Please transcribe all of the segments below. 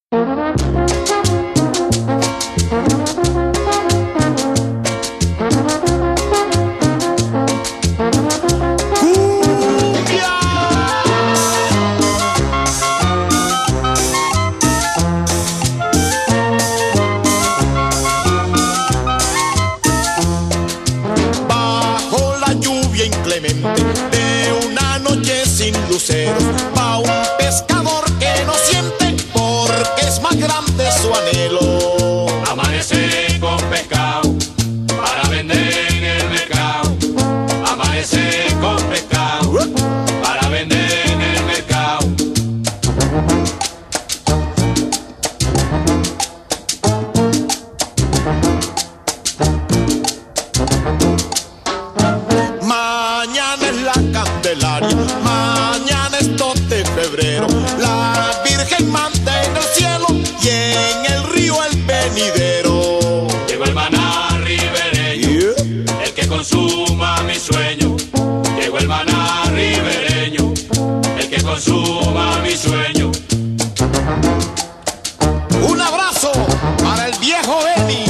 De una noche sin luceros va un pescador que no siente porque es más grande su anhelo. Amanece con pescado para vender en el mercado. Amanece con pescado para vender en el mercado. Mañana es la Candelaria, mañana es 2 de febrero. La Virgen manda en el cielo y en el río el venidero. Llegó el maná ribereño, el que consuma mi sueño. Llegó el maná ribereño, el que consuma mi sueño. Un abrazo para el viejo Beni.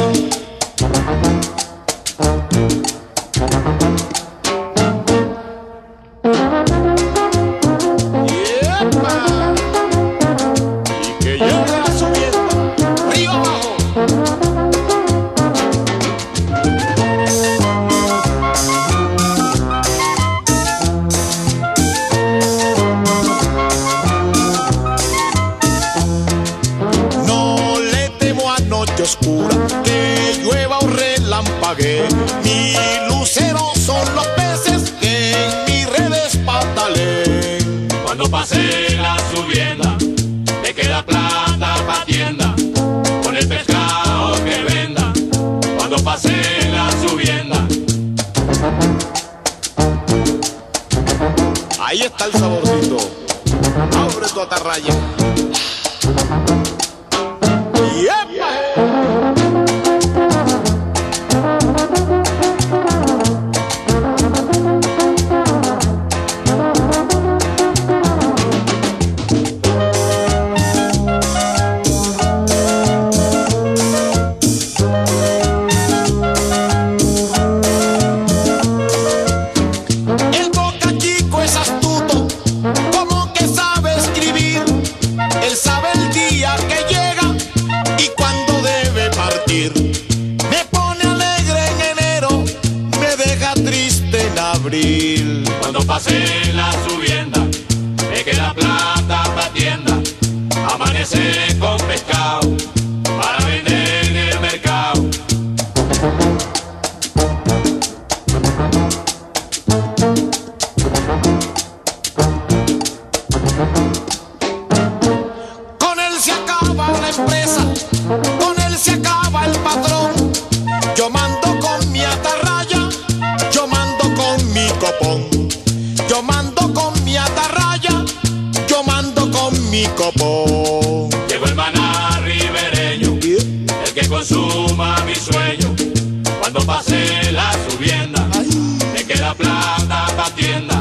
Oscura, que llueva o relampaguee, mi lucero son los peces que en mis redes pataleen. Cuando pase la subienda, me queda plata pa' tienda, con el pescado que venda. Cuando pase la subienda. Ahí está el saborcito. Abre tu atarraya. El Boca Chico es astuto, como que sabe escribir. Él sabe el día que llega y cuándo debe partir. Me pone alegre en enero, me deja triste en abril. Cuando pase la subienda, me queda plata pa' tienda. Amanece con pescado para vender en el mercado. Con él se acaba la empresa, con él se acaba el patrón. Yo mando con mi atarraya, yo mando con mi copón. Yo mando con mi atarraya, yo mando con mi copón. Llegó el maná ribereño, el que consuma mi sueño. Cuando pase la subienda, me queda plata pa' tienda.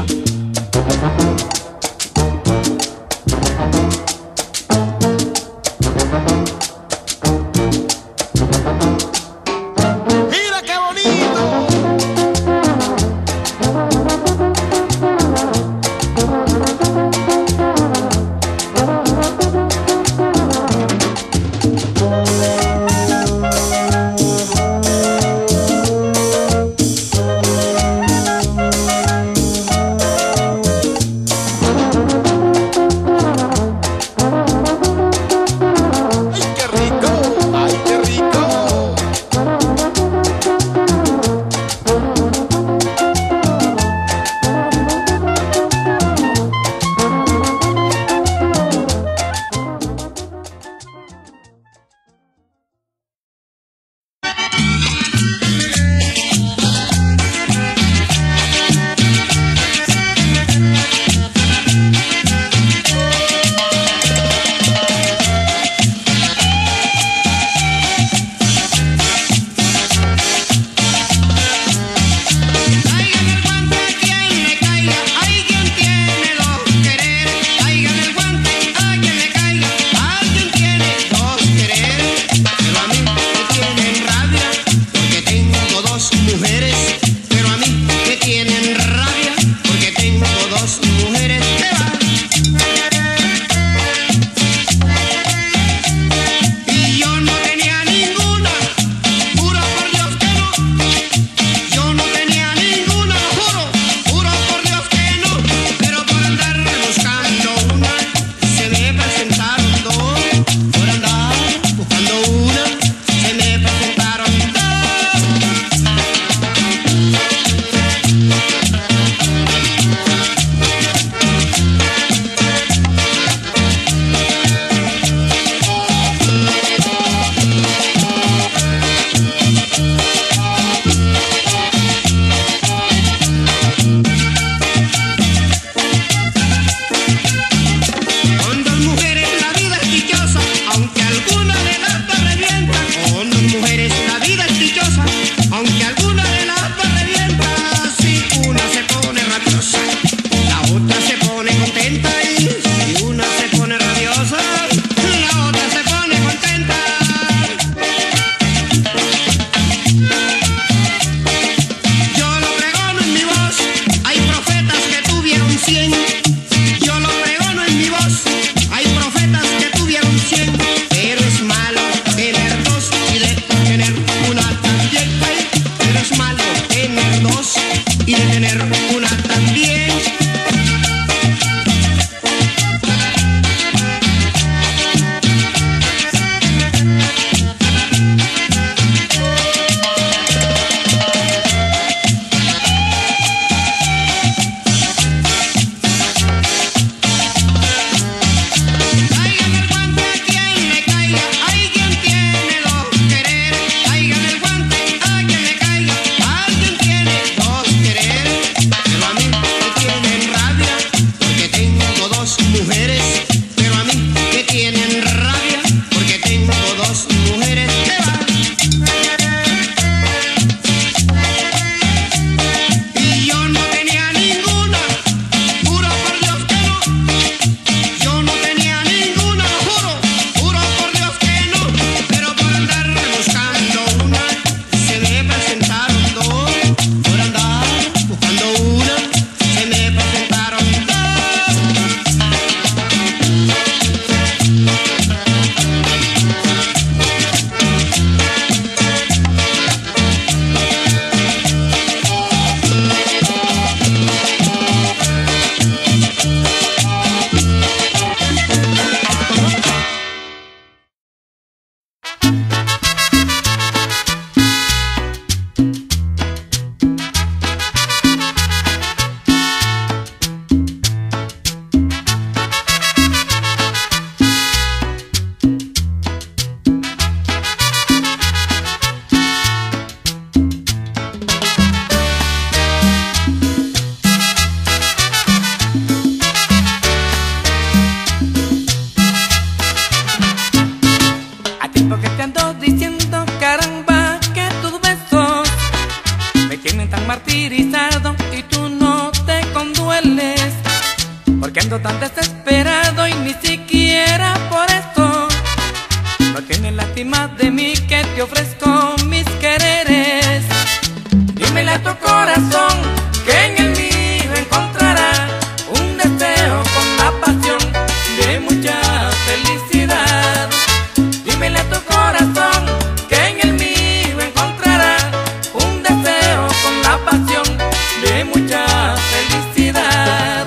tiempo que te ando diciendo, caramba, que tus besos me tienen tan martirizado y tú no te condueles. Porque ando tan desesperado y ni siquiera por esto no tienes lástima de mí, que te ofrezco mis quereres. Dímele a tu corazón que en el mío encontrará un deseo con la pasión de mucha felicidad. Dímele a tu corazón que en el mío encontrará un deseo con la pasión de mucha felicidad.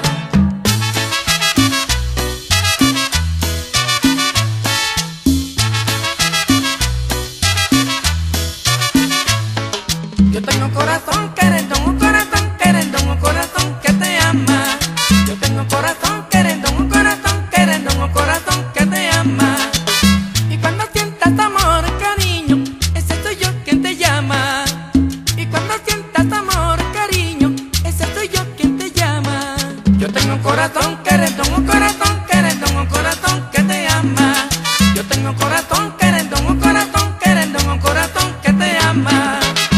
Yo tengo un corazón querendón, un corazón querendón, un corazón que te ama. Yo tengo un corazón querendón, un corazón querendón, un corazón que te ama. Y cuando sientas amor, cariño, ese soy yo quien te llama. Y cuando sientas amor, cariño, ese soy yo quien te llama. Yo tengo un corazón querendón, un corazón querendón, un corazón que te ama. Yo tengo un corazón querendón, un corazón querendón, un corazón que te ama.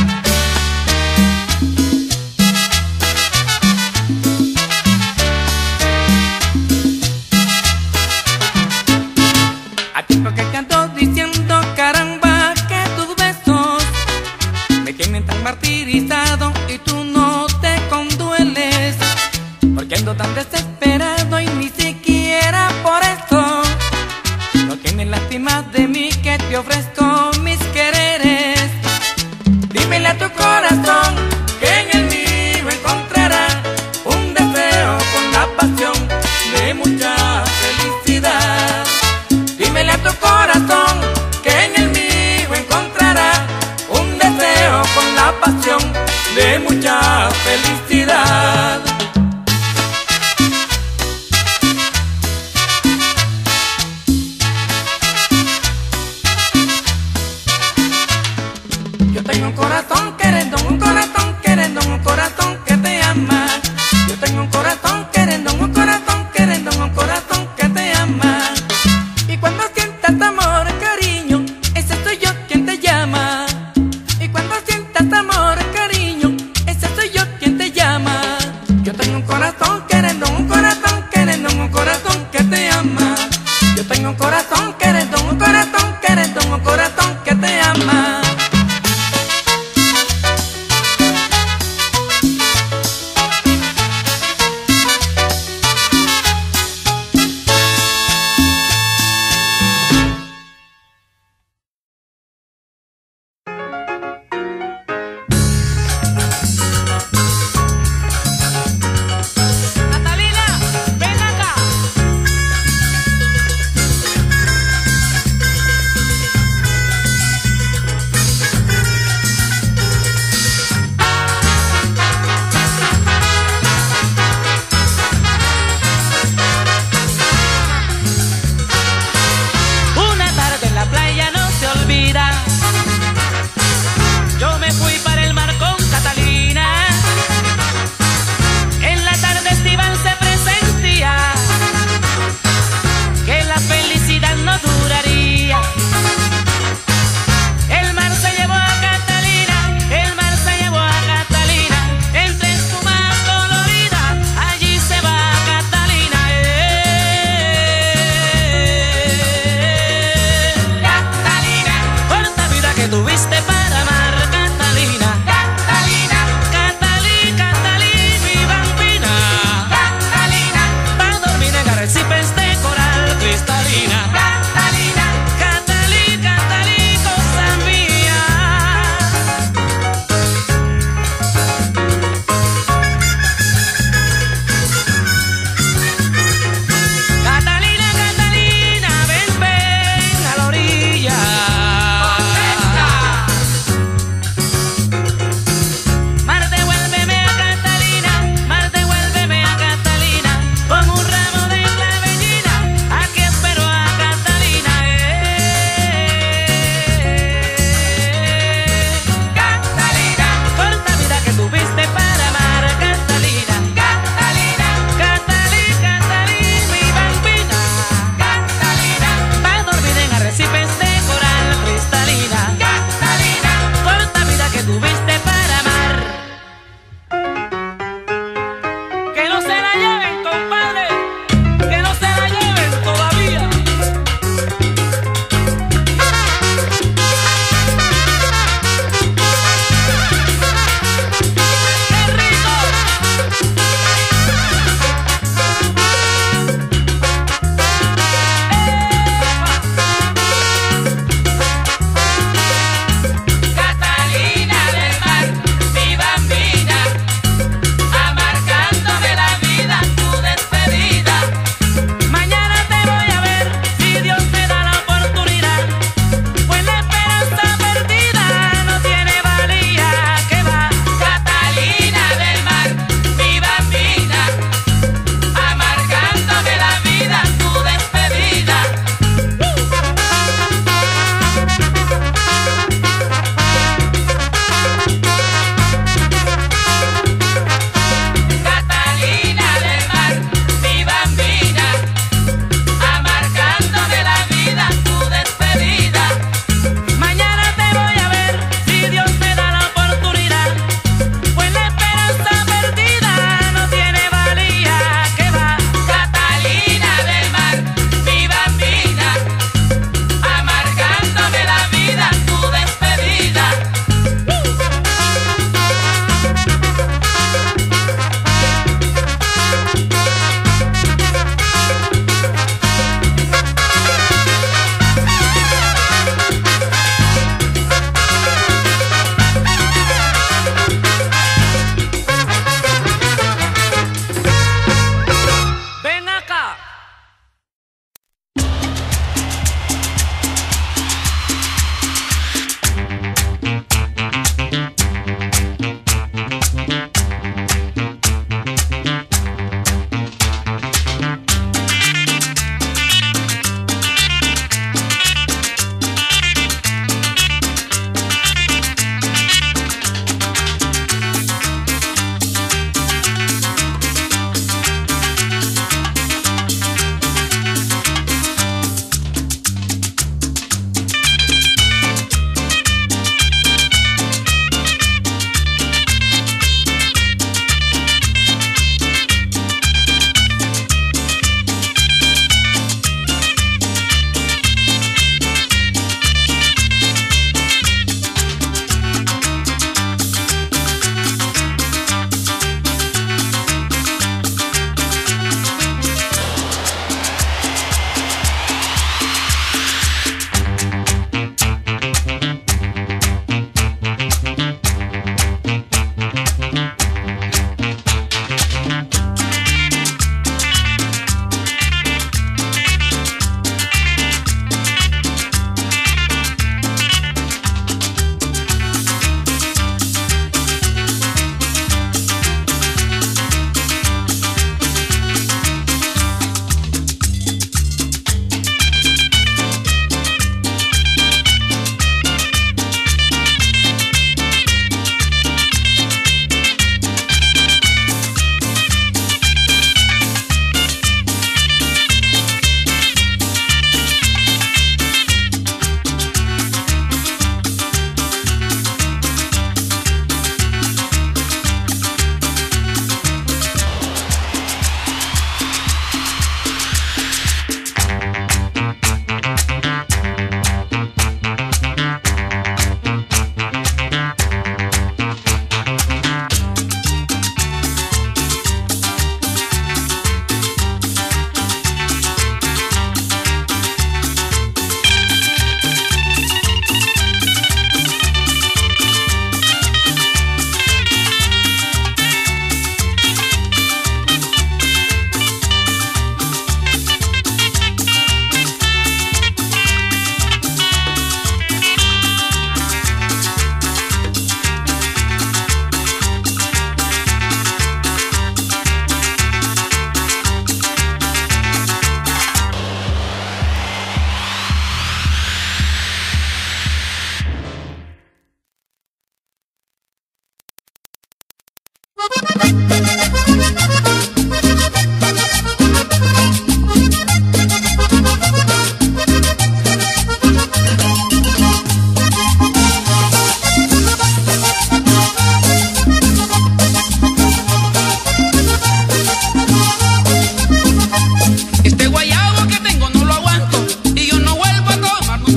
A tiempo que te ando diciendo, caramba, que tus besos me tienen tan martirizado y tú no te condueles. Porque ando tan desesperado y ni siquiera por esto no tienes lástima de mí, que te ofrezco mis quereres. Dímele a tu corazón que en el mío encontrará un deseo con la pasión de mucha felicidad. Dímele a tu corazón que en el mío encontrará un deseo con la pasión de mucha felicidad. Yo tengo un corazón querendón, un corazón querendón, un corazón que te ama. Yo tengo un corazón querendón, un corazón querendón, un corazón que te ama. Y cuando sientas amor, cariño, ese soy yo quien te llama. Y cuando sientas amor, cariño, ese soy yo quien te llama. Yo tengo un corazón querendón, un corazón querendón, un corazón que te ama. Yo tengo un corazón querendón, un corazón querendón, un corazón que te ama.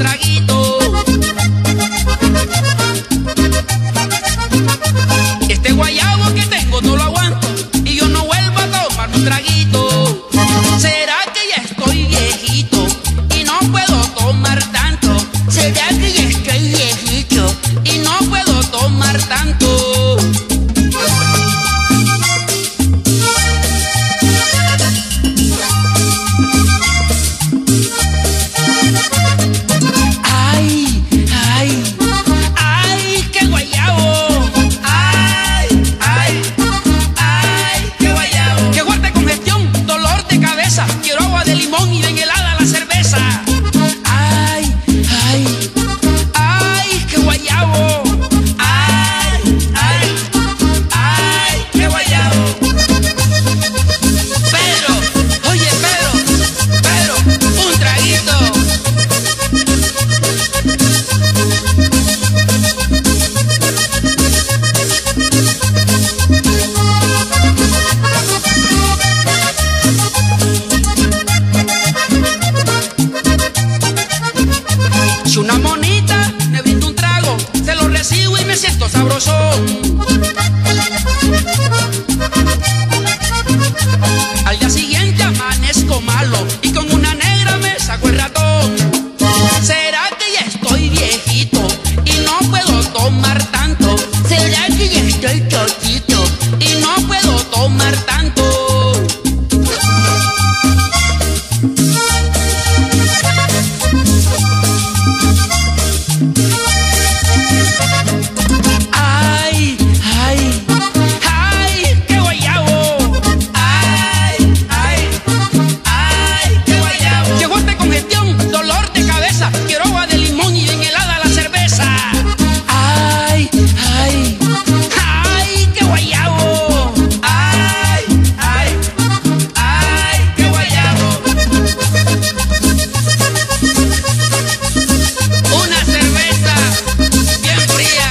traguito. Este guayabo que tengo no lo aguanto y yo no vuelvo a tomar un traguito. ¿Será que ya estoy viejito y no puedo tomar tanto? ¿Será que ya estoy viejito y no puedo tomar tanto? Quiero agua de limón y bien helada la cerveza. Ay, ay, ay, qué guayabo. Ay, ay, ay, qué guayabo. Pedro, oye Pedro, un traguito. Si una monita me brinda un trago, se lo recibo y me siento sabrosón. Al día siguiente amanezco malo y con una negra me saco el ratón. ¿Será que ya estoy viejito y no puedo tomar tanto? ¿Será que ya estoy chochito y no puedo tomar tanto? Quiero agua de limón y bien helada la cerveza. Ay, ay, ay, qué guayabo. Ay, ay, ay, qué guayabo. Una cerveza bien fría.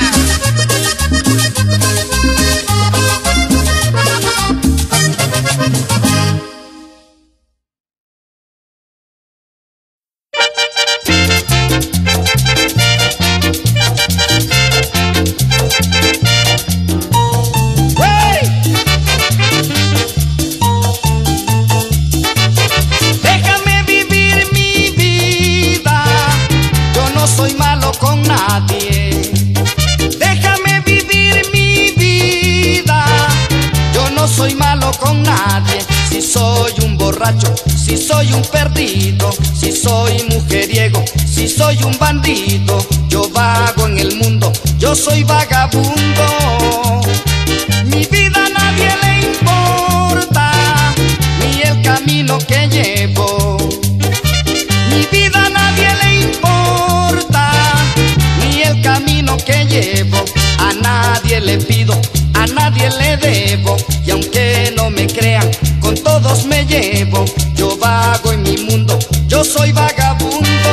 Déjame vivir mi vida, yo no soy malo con nadie. Déjame vivir mi vida, yo no soy malo con nadie. Si soy un borracho, si soy un perdido, si soy mujeriego, si soy un bandido, yo vago en el mundo, yo soy vagabundo. Mi vida a nadie le importa, ni el camino que llevo. Mi vida a nadie le importa, ni el camino que llevo. A nadie le pido, a nadie le debo, y aunque no me crean, con todos me llevo. Yo vago en mi mundo, yo soy vagabundo.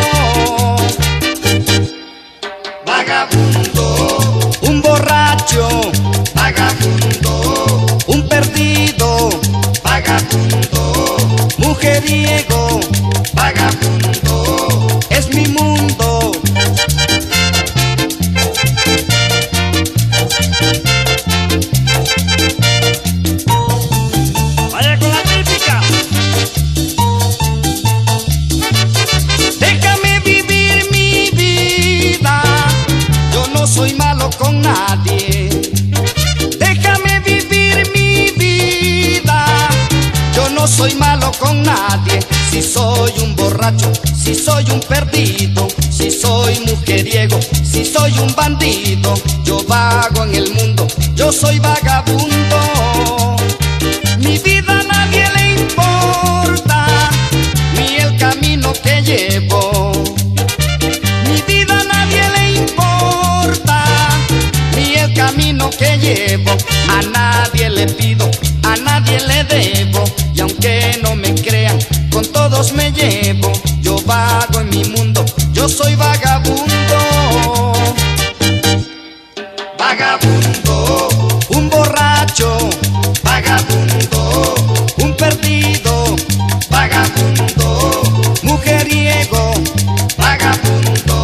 Vagabundo, un borracho, vagabundo, un perdido, vagabundo, mujeriego, vagabundo, es mi mundo. Vaya con la típica. Déjame vivir mi vida, yo no soy malo con nadie. Déjame vivir mi vida, yo no soy malo con nadie. Si soy un borracho, si soy un perdido, si soy mujeriego, si soy un bandido, yo vago en el mundo, yo soy vagabundo. Mi vida a nadie le importa, ni el camino que llevo. Mi vida a nadie le importa, ni el camino que llevo. A nadie le pido, a nadie le debo, y aunque no me crean, con todos me llevo. Yo vago en mi mundo, yo soy vagabundo. Vagabundo, un borracho, vagabundo, un perdido, vagabundo, mujeriego, vagabundo.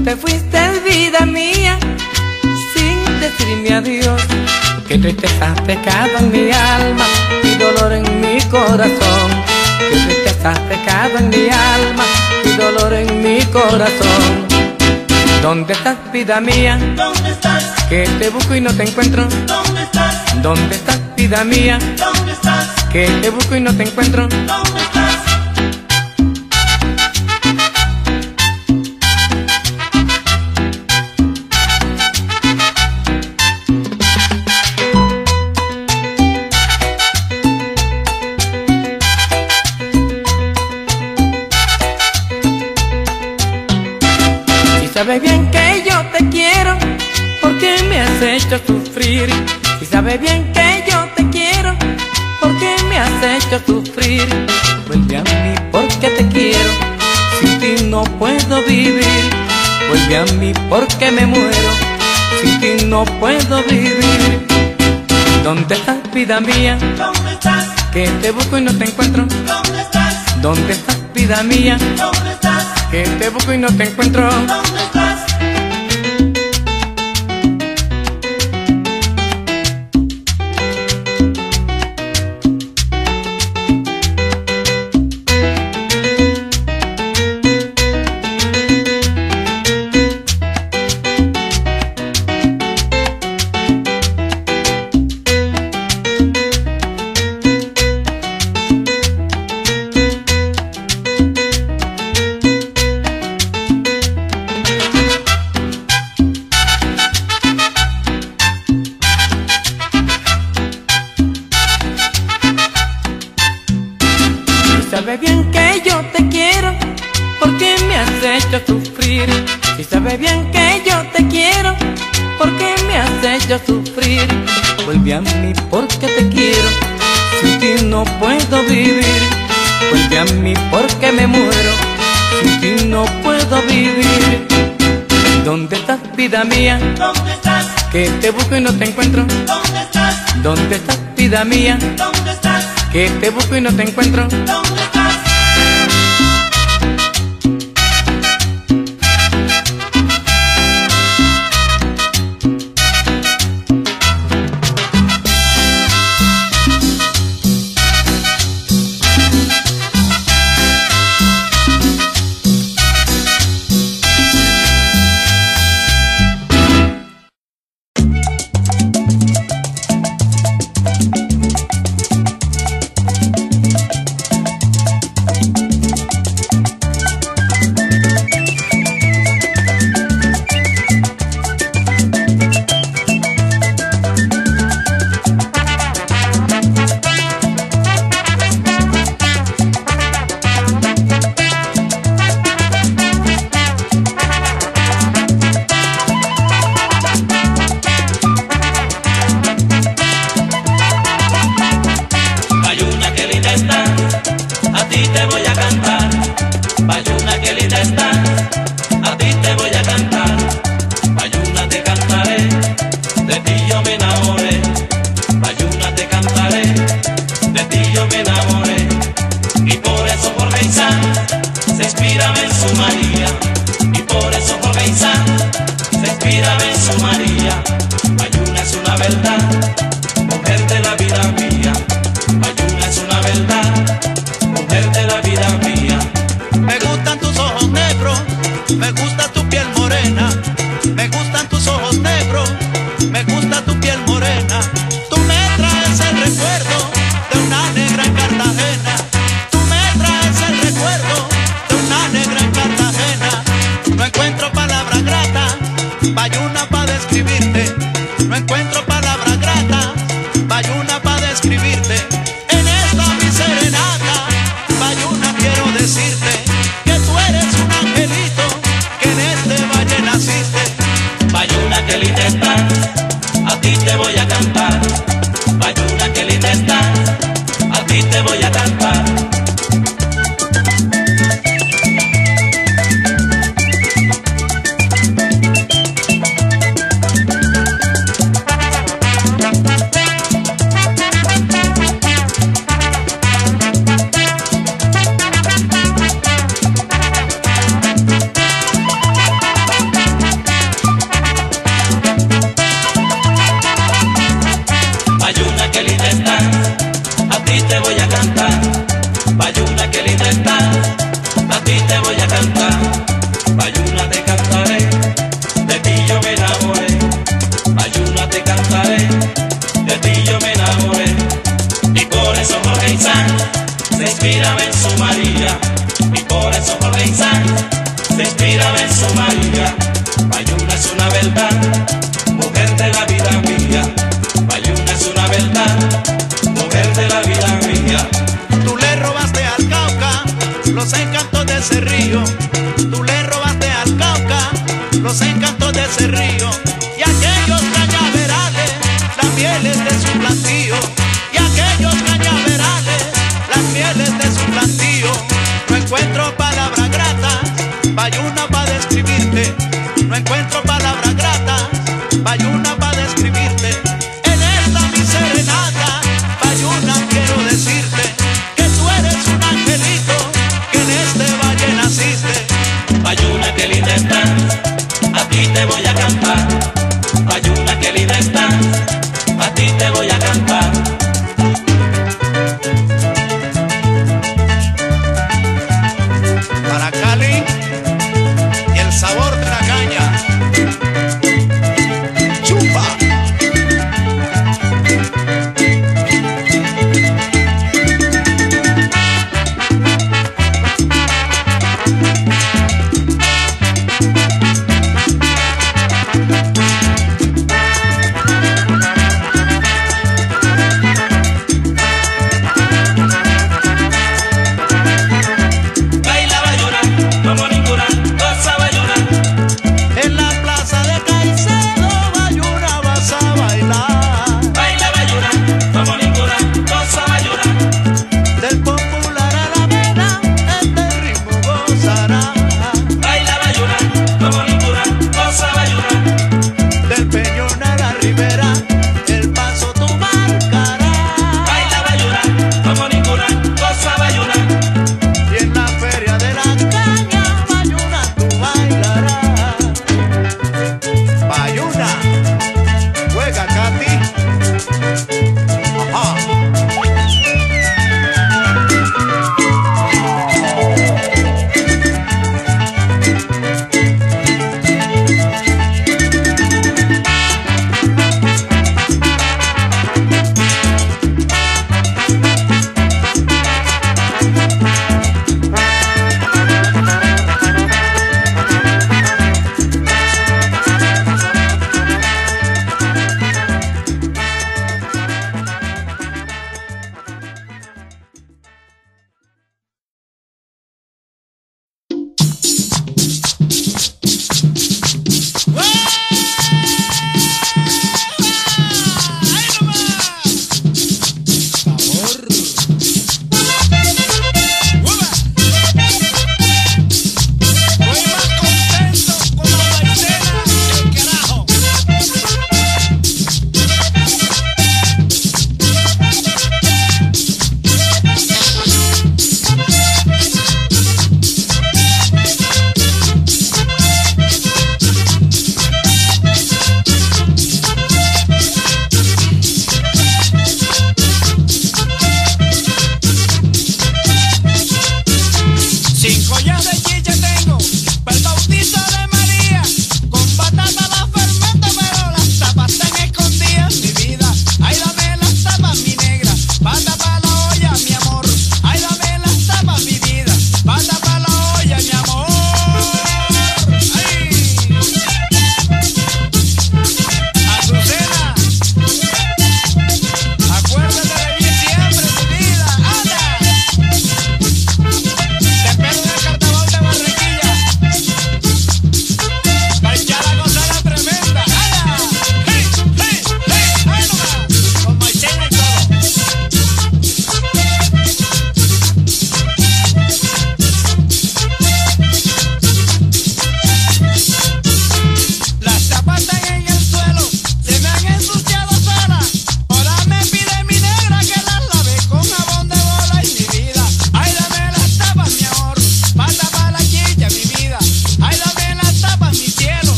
te fuiste, vida mía, sin decirme adiós. Qué tristeza has dejado en mi alma y dolor en mi corazón. Qué tristeza has dejado en mi alma y dolor en mi corazón. ¿Dónde estás, vida mía? ¿Dónde estás? Que te busco y no te encuentro. ¿Dónde estás? ¿Dónde estás, vida mía? ¿Dónde estás? Que te busco y no te encuentro. ¿Dónde estás? Sabes bien que yo te quiero, ¿por qué me has hecho sufrir? Si sabes bien que yo te quiero, ¿por qué me has hecho sufrir? Vuelve a mí porque te quiero, sin ti no puedo vivir. Vuelve a mí porque me muero, sin ti no puedo vivir. ¿Dónde estás, vida mía? ¿Dónde estás? Que te busco y no te encuentro. ¿Dónde estás? ¿Dónde estás, vida mía? ¿Dónde estás? Que te busco y no te encuentro. ¿Dónde estás? Sabes bien que yo te quiero, ¿por qué me has hecho sufrir? Si sabes bien que yo te quiero, ¿por qué me has hecho sufrir? Vuelve a mí porque te quiero, sin ti no puedo vivir. Vuelve a mí porque me muero, sin ti no puedo vivir. ¿Dónde estás, vida mía? ¿Dónde estás? Que te busco y no te encuentro. ¿Dónde estás? ¿Dónde estás, vida mía? ¿Dónde estás? Que te busco y no te encuentro. ¿Dónde estás? Decirte que tú eres un angelito que mírame en su María. Bayuna es una verdad, mujer de la vida mía. Bayuna es una verdad, mujer de la vida mía. Tú le robaste al Cauca los encantos de ese río. Tú le robaste al Cauca los encantos de ese río. Y aquellos cañaverales, las mieles de su plantío. Y aquellos cañaverales, las mieles de su plantío. No encuentro palabras gratas, Bayuna, para describirte. No encuentro palabras gratas, Bayuna, para describirte. En esta mi serenata, Bayuna, quiero decirte que tú eres un angelito, que en este valle naciste. Bayuna, qué linda estás, a ti te voy a cantar.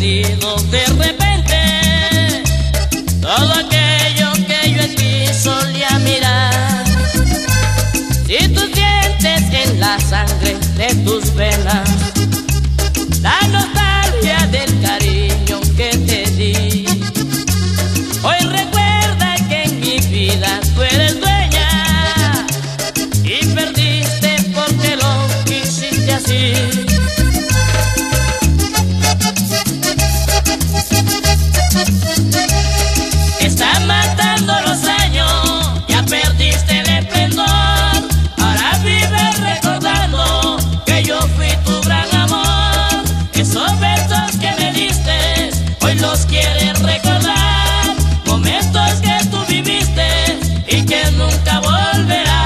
perdido de repente todo aquello que yo en ti solía mirar. Si tú sientes en la sangre de tus venas la nostalgia del cariño que te di, hoy recuerda que en mi vida tú eres dueña y perdiste porque lo quisiste así. Están matando los años, ya perdiste el esplendor. Ahora vives recordando que yo fui tu gran amor. Esos besos que me diste, hoy los quieres recordar. Momentos que tú viviste y que nunca volverán.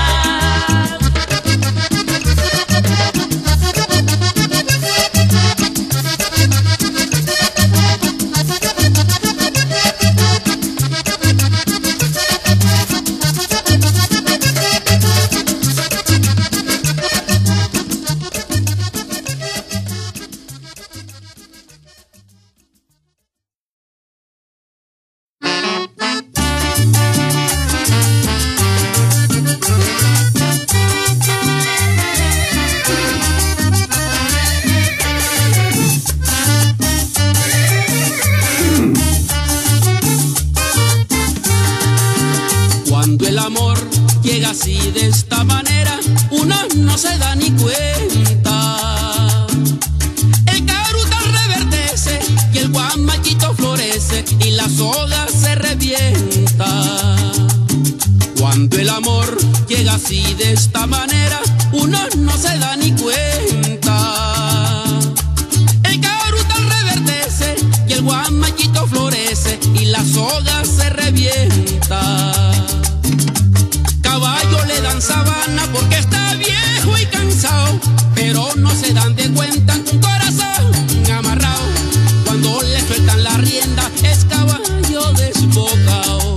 Cuando el amor llega así de esta manera, uno no se da ni cuenta. El caruta reverdece y el guamachito florece y la soga se revienta. Cuando el amor llega así de esta manera, uno no se da ni cuenta. El caruta reverdece y el guamachito florece y la soga se revienta. Caballo le dan sabana porque está viejo y cansado, pero no se dan de cuenta que un corazón amarrado, cuando le sueltan la rienda, es caballo desbocado.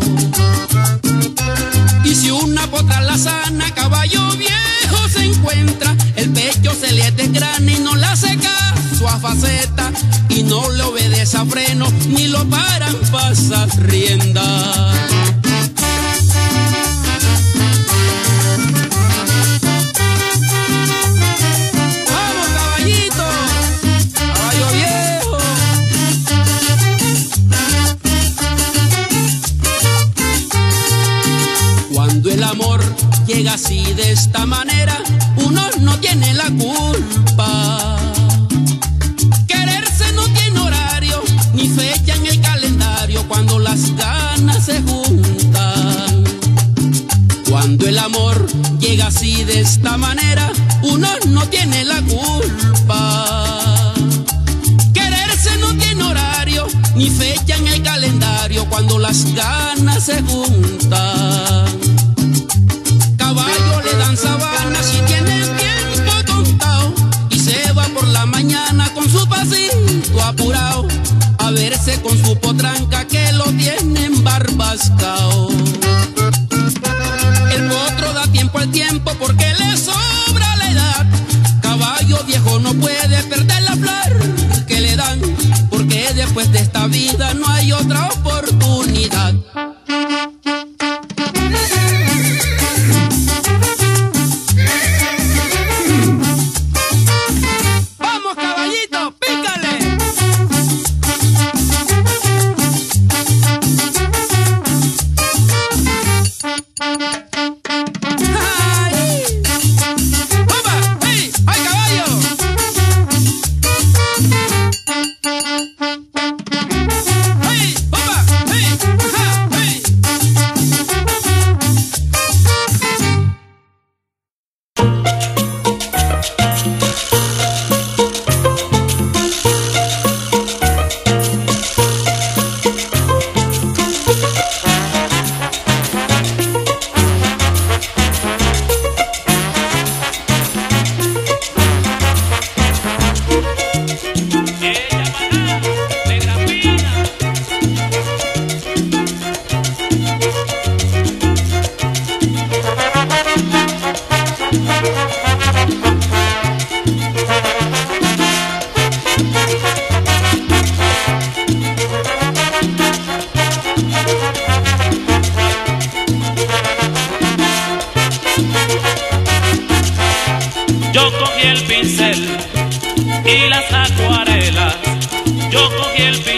Y si una potra la sana, caballo viejo se encuentra, el pecho se le desgrana y no la seca su faceta, y no le obedece a freno, ni lo paran pasas rienda. Cuando el amor llega así de esta manera, uno no tiene la culpa. Quererse no tiene horario, ni fecha en el calendario, cuando las ganas se juntan. Cuando el amor llega así de esta manera, uno no tiene la culpa. Quererse no tiene horario, ni fecha en el calendario, cuando las ganas se juntan. Caballo le dan sabana si tiene el tiempo contado, y se va por la mañana con su pasito apurado a verse con su potranca que lo tiene embarbascao. El potro da tiempo al tiempo porque le sobra la edad. Caballo viejo no puede perder la flor que le dan, porque después de esta vida no hay otra oportunidad. ¡Hey!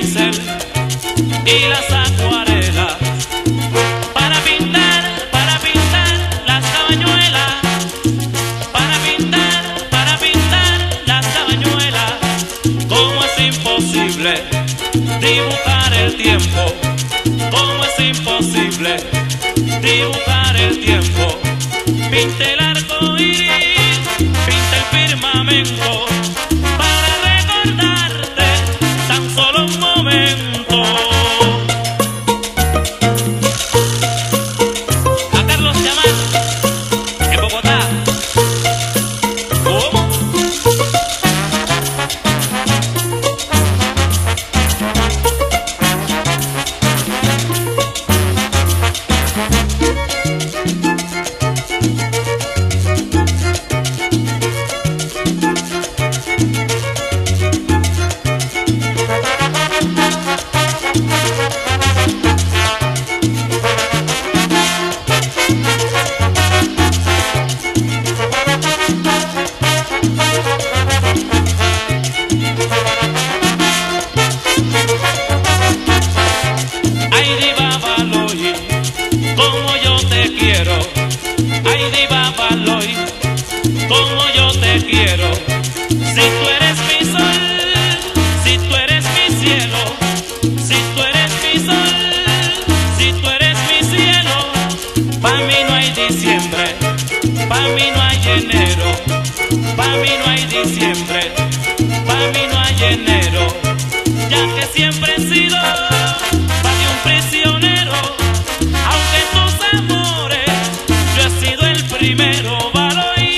pincel y las acuarelas para pintar las cabañuelas, para pintar las cabañuelas. Como es imposible dibujar el tiempo, como es imposible dibujar el tiempo. Pinte el arco iris, pinte el firmamento, para recordarte tan solo un momento. A Carlos Llamar, en Bogotá. ¿Cómo? Como yo te quiero, ay diva Baloy, como yo te quiero. Si tú eres mi sol, si tú eres mi cielo, si tú eres mi sol, si tú eres mi cielo. Pa' mí no hay diciembre, pa' mí no hay enero, pa' mí no hay diciembre, pa' mí no hay enero, ya que siempre he sido pa' de un prisionero. Aunque tus amores, yo he sido el primero, Baloy.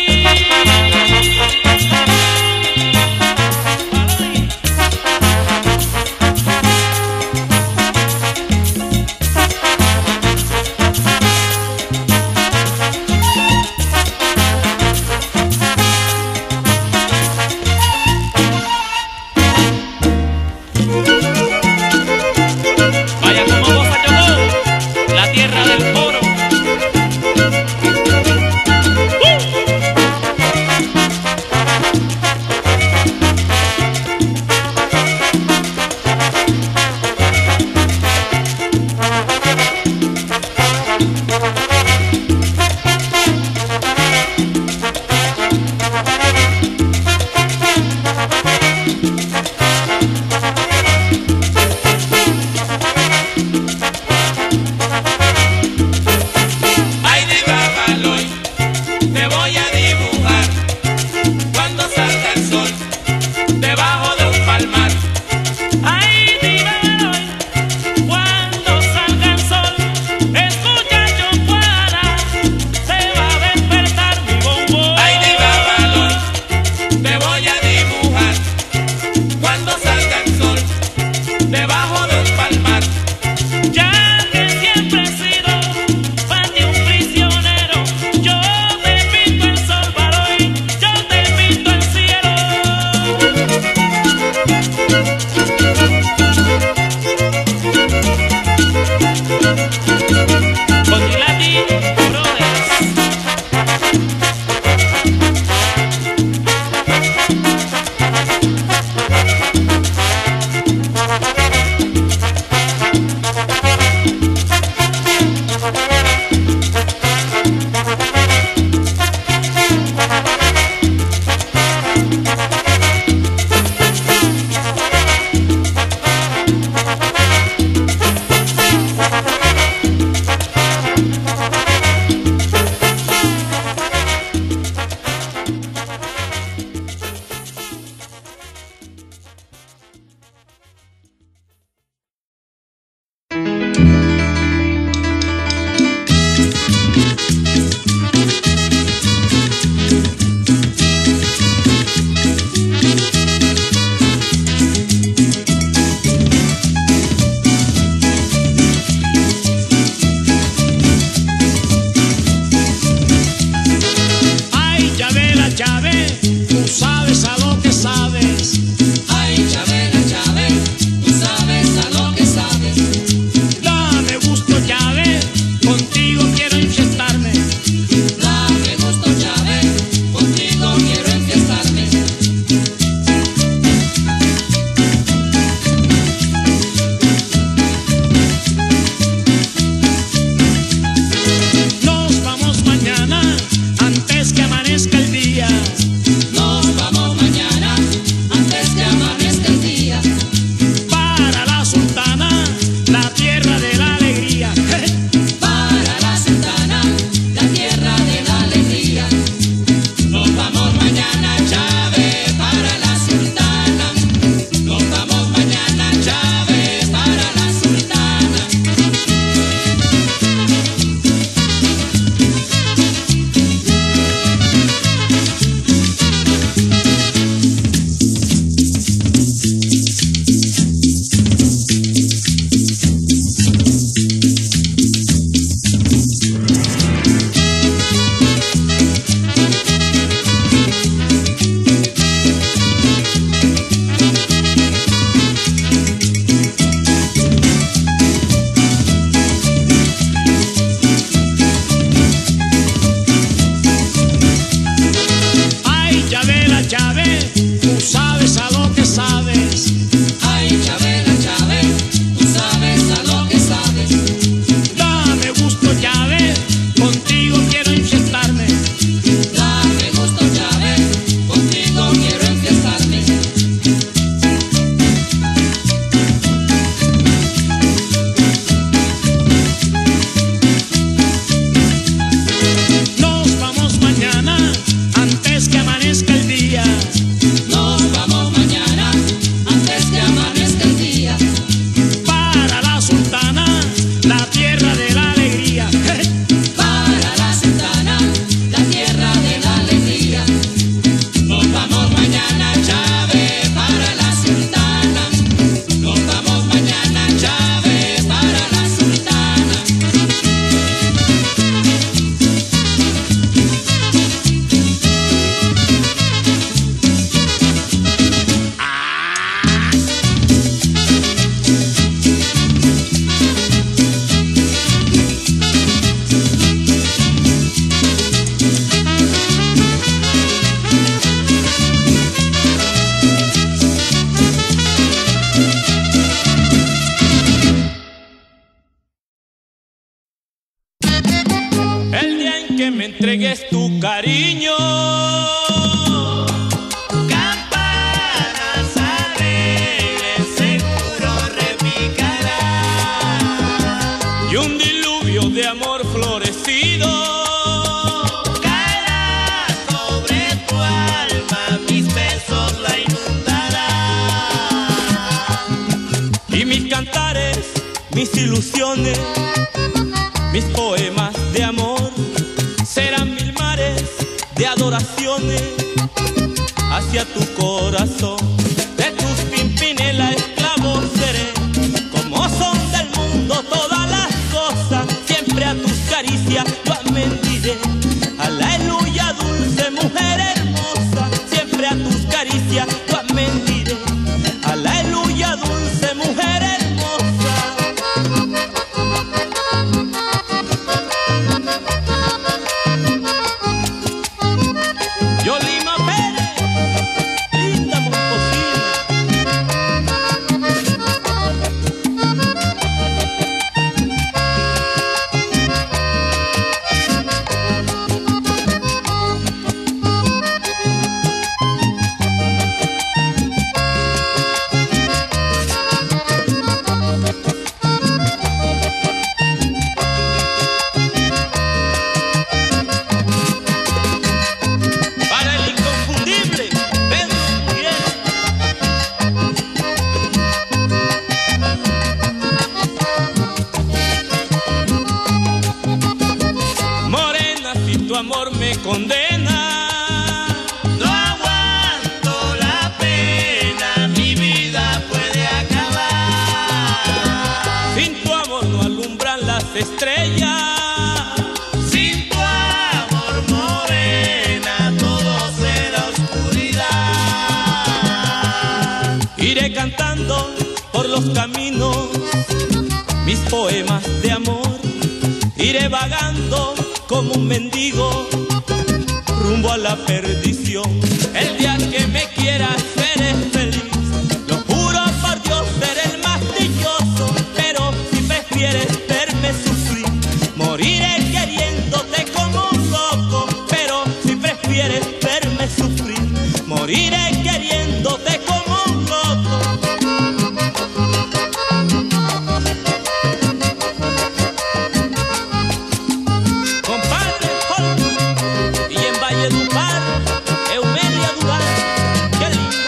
entregues tu cariño. Campanas alegres seguro repicarán, Y un diluvio de amor florecido caerá sobre tu alma, mis besos la inundarán. y mis cantares, mis ilusiones, mis poemas de amor serán mil mares de adoraciones hacia tu corazón. De tus Pimpinela esclavo seré, como son del mundo todas las cosas, siempre a tus caricias yo amendiré. Aleluya, dulce mujer hermosa, siempre a tus caricias yo amendiré. Aleluya, dulce mujer hermosa. Yolima Pérez, linda momposina. Para el inconfundible Pedro Muriel. Morena, si tu amor me condena, No aguanto la pena, mi vida puede acabar. sin tu amor no alumbran las estrellas. Sin tu amor, morena, todo será oscuridad. Iré cantando por los caminos mis poemas de amor. Iré vagando como un mendigo rumbo a la perdición. El día que me quieras seré feliz, lo juro por Dios seré el más dichoso. Pero si prefieres verme sufrir, moriré queriéndote como un loco. Pero si prefieres verme sufrir, moriré queriéndote como un loco. Compadre Jorge, y en Valledupar, Eumelia Durán, qué lindo.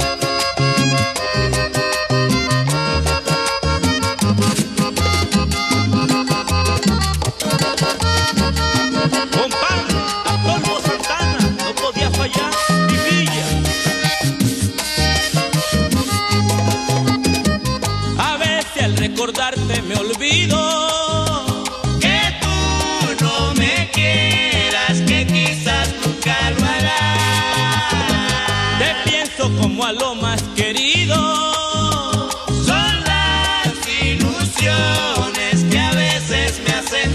Compadre Adolfo Santana, no podía fallar, mi villa. A veces al recordarte me olvido Que tú no me quieras, que quizás nunca lo harás. te pienso como a lo más querido. Son las ilusiones que a veces me hacen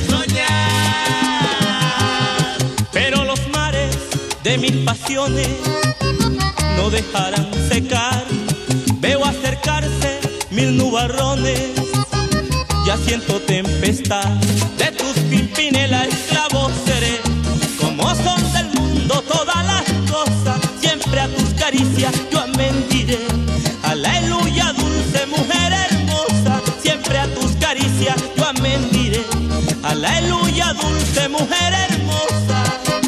soñar. Pero los mares de mis pasiones no dejarán secar. Veo acercarse mil nubarrones, ya siento tempestad. De tus Pimpinela esclavo seré, como son del mundo todas las cosas, siempre a tus caricias yo amendiré. Aleluya, dulce mujer hermosa, siempre a tus caricias yo amendiré. Aleluya, dulce mujer hermosa.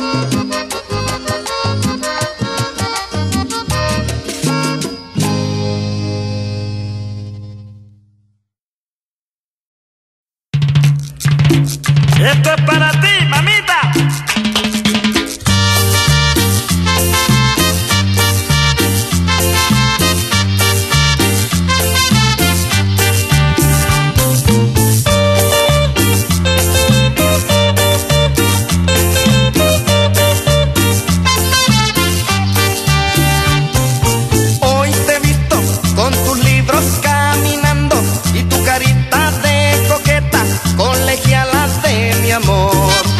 Esto es para ti, mamita. Hoy te he visto con tus libros caminando y tu carita de coqueta, colegiala de mi amor.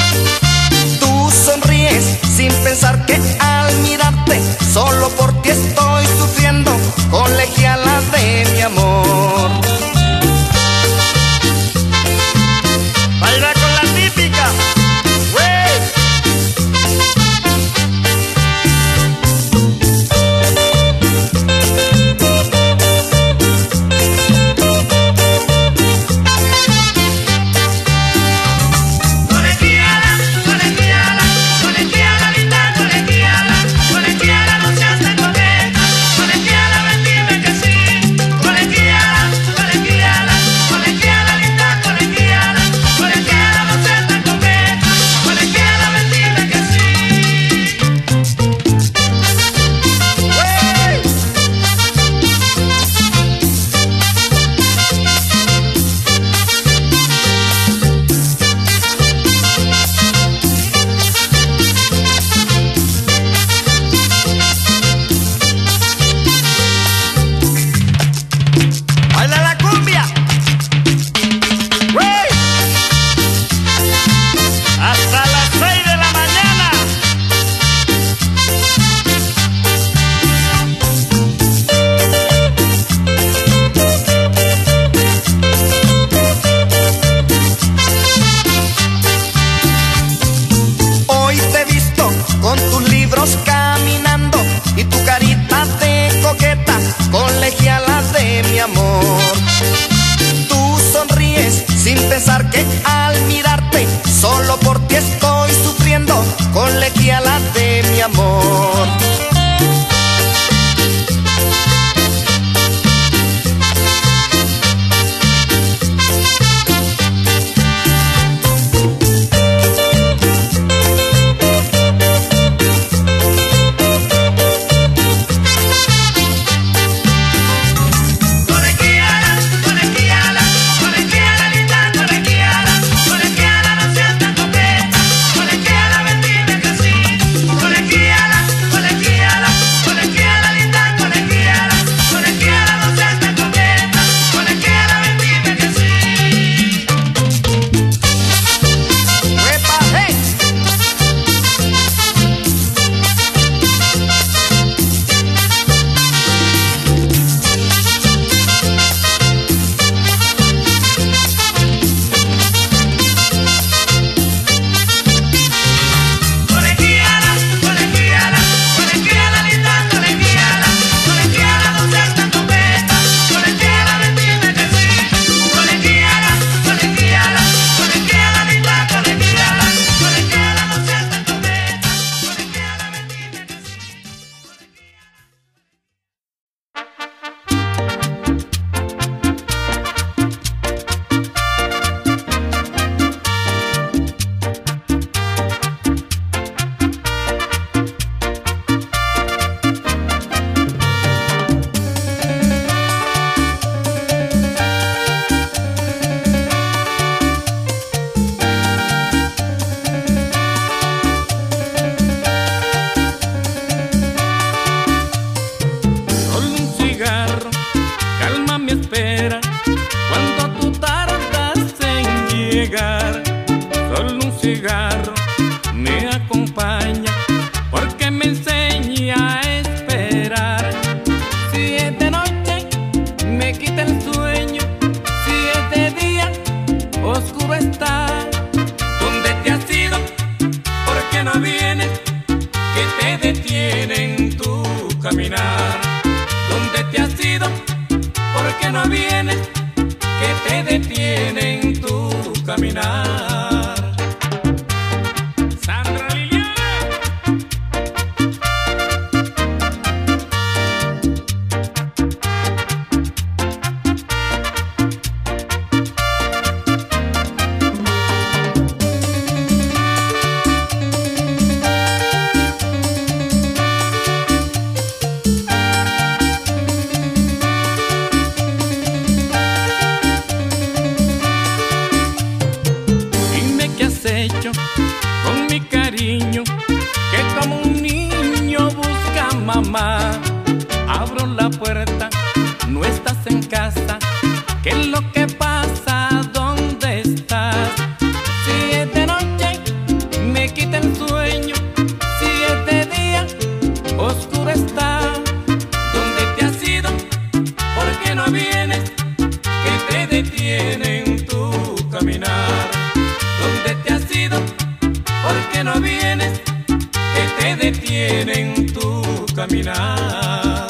¿Qué es lo que pasa? ¿Dónde estás? Si es de noche, me quita el sueño. Si es de día, oscuro está. ¿Dónde te has ido? ¿Por qué no vienes? ¿Qué te detiene en tu caminar? ¿Dónde te has ido? ¿Por qué no vienes? ¿Qué te detiene en tu caminar?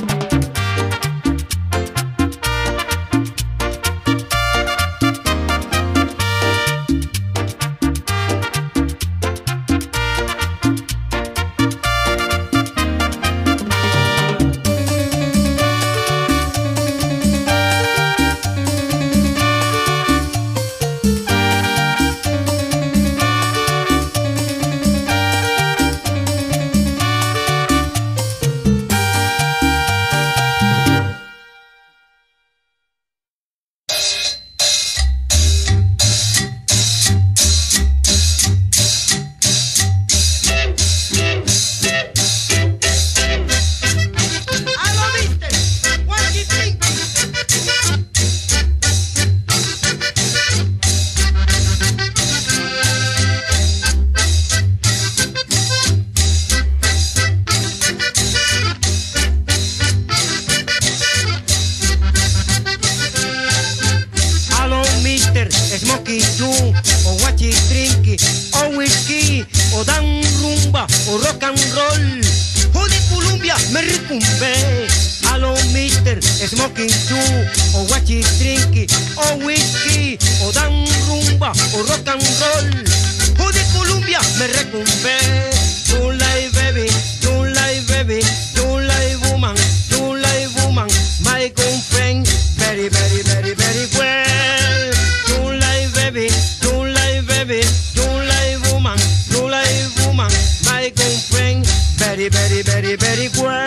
Smoky Joe, o Guachi Trinky, o whisky, o dan rumba, o rock and roll. O de Colombia me recumbé. A lo Mr. Smoky Joe, o Guachi Trinky, o whisky, o dan rumba, o rock and roll. O de Colombia me recumbé. Don't lie baby, don't lie baby, don't lie woman, don't lie woman. My girlfriend, very, very, very, very well. Don't lie baby, don't lie baby, don't lie woman, don't lie woman. My girlfriend, very, very, very, very well.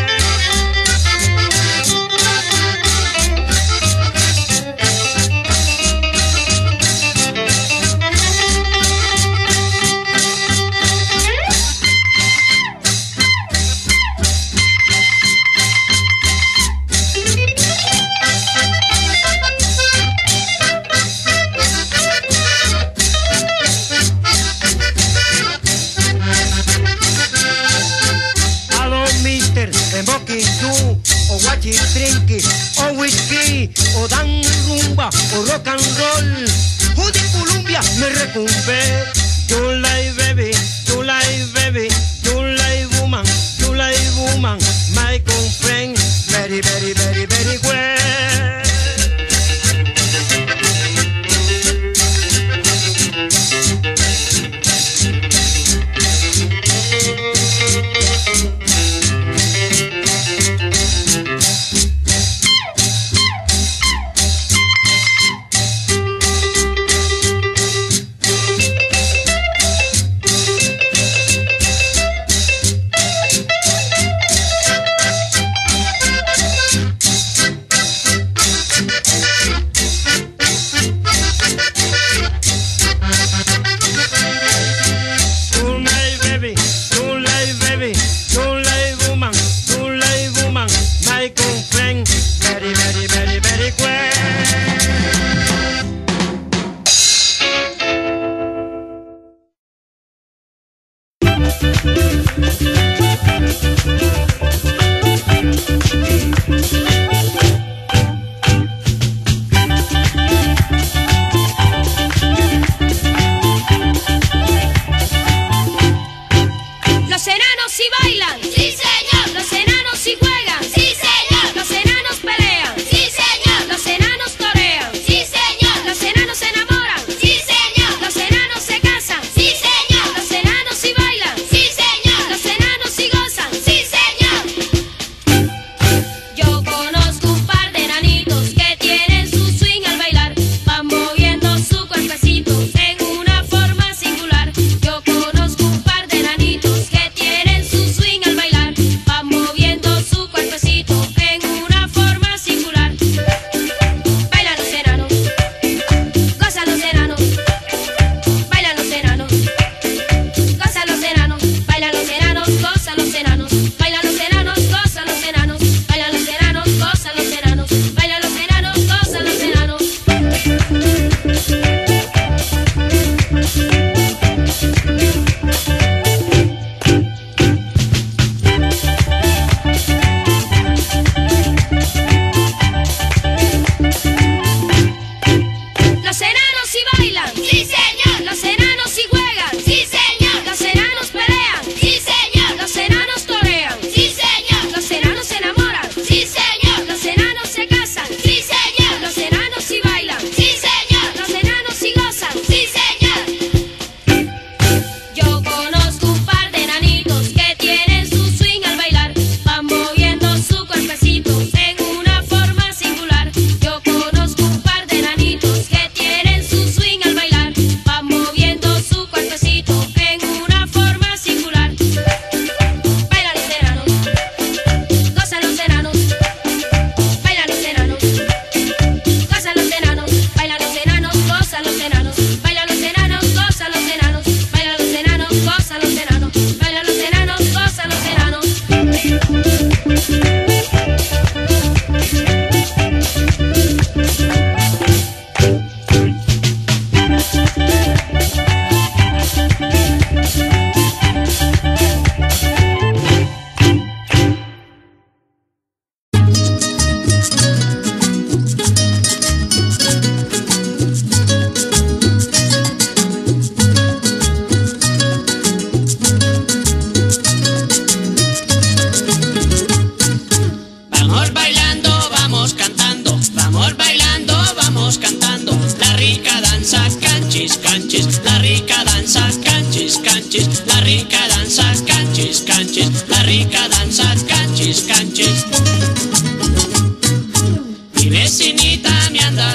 Smoky Joe, o Guachi Trinky, o whisky, o dan rumba, o rock and roll. O de Colombia me recumbé. Don't lie baby, don't lie baby, don't lie woman, don't lie woman. My girlfriend, very, very, very, very well.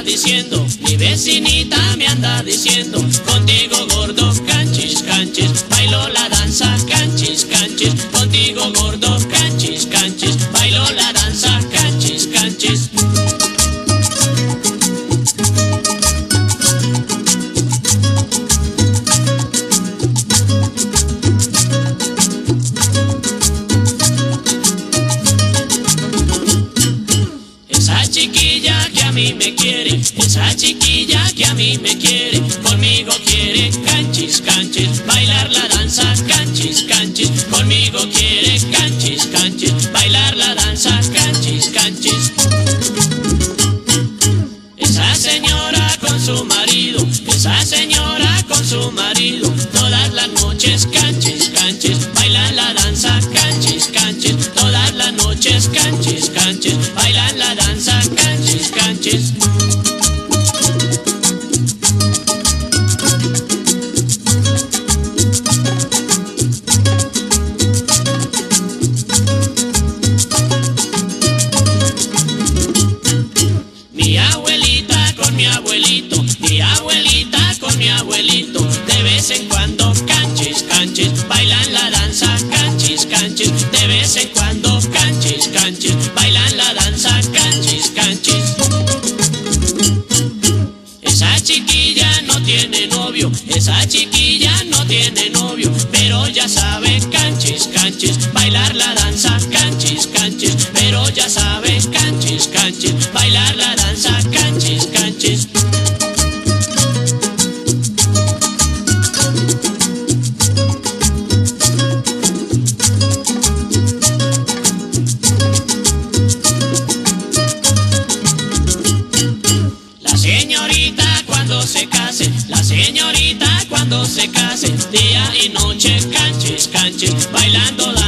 anda diciendo, mi vecinita me anda diciendo, contigo gordo canchis, canchis, bailo la danza canchis, canchis, contigo gordo canchis, canchis, bailo la danza canchis, canchis. Esa chiquilla que a mí me quiere, esa chiquilla que a mí me quiere, conmigo quiere canchis, canchis, bailar la danza canchis, canchis, conmigo quiere canchis, canchis, bailar la danza canchis, canchis. Esa señora con su marido, esa señora con su marido, todas las noches canchis, canchis, bailan la danza canchis, canchis, todas las noches canchis, canchis, bailan la danza canchis, canchis. Mi abuelita con mi abuelito, mi abuelita con mi abuelito, de vez en cuando canchis, canchis, bailan la danza canchis, canchis, de vez en cuando canchis, canchis, bailan la danza canchis, canchis. Esa chiquilla no tiene novio, esa chiquilla no tiene novio, pero ya sabe canchis, canchis, bailar la danza canchis, canchis, pero ya sabe canchis, canchis, bailar la danza canchis, canchis. La señorita cuando se case, la señorita cuando se case, día y noche canchis, canchis, bailando la